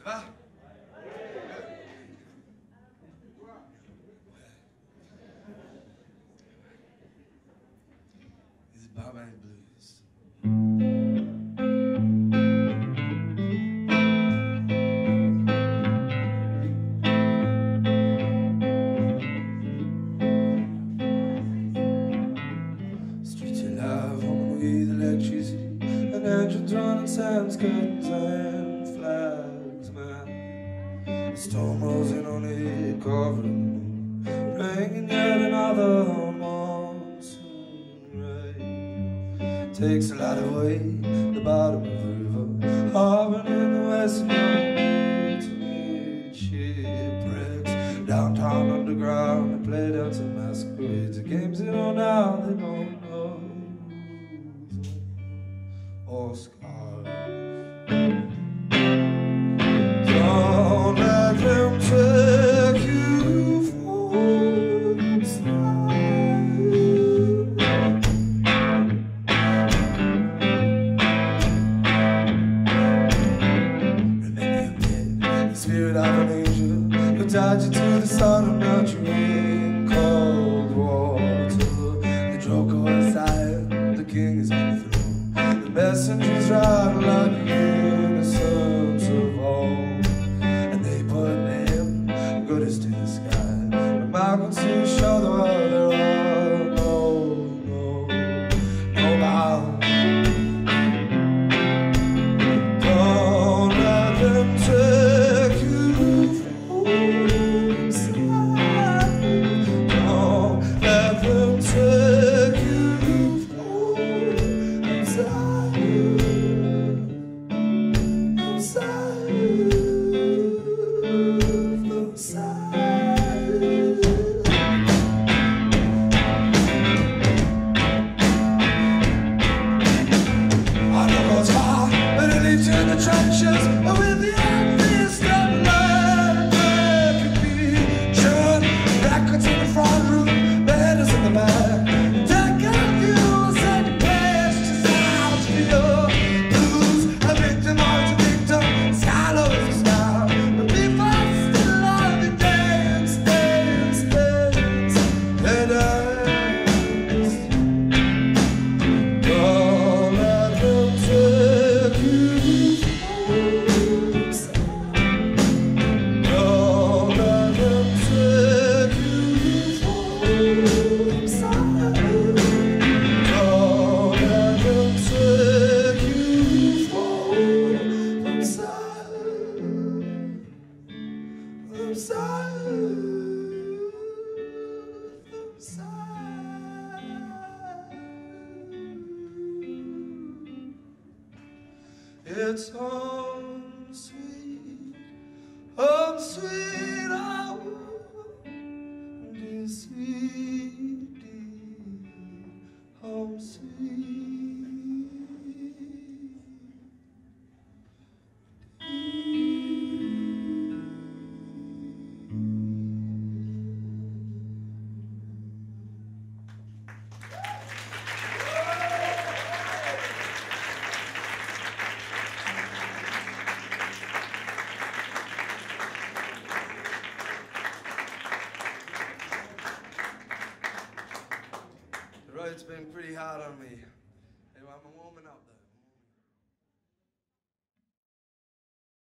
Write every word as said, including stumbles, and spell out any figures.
va? This is Burbank Blues. Streets alive, home with electricity, and engines running, signs, curtains and flags, man. The storm rolls in on it, covered in the moon, bringing yet another monsoon rain. Takes a lot of weight, the bottom of the river, harboring in the western yard to meet shipwrecks. Downtown underground, they play dance and masquerades, the games they know now, they don't know. Or scars. Don't let them take you for a slide. Remember your pit, the spirit of an angel who tied you to the sun and melt you in cold water. The joker was tired, the king is on the throne. The messengers ride like the innocence of home, and they put them goodies to the sky. But Malcolm soon show the world there are no, no, no bounds. Don't let them take you from side. Don't let them take you from side. Trenches with the obvious that there could be churn, records in the front room, letters in the back. Take out you, send your place, just out for your blues. A victim or a victim, sky low is the sky. But people still on the dance, dance, dance, and dance. Don't let them take you. It's home sweet, home sweet home, dear sweet, dear home sweet. The road's been pretty hard on me. Anyway, I'm warming up though.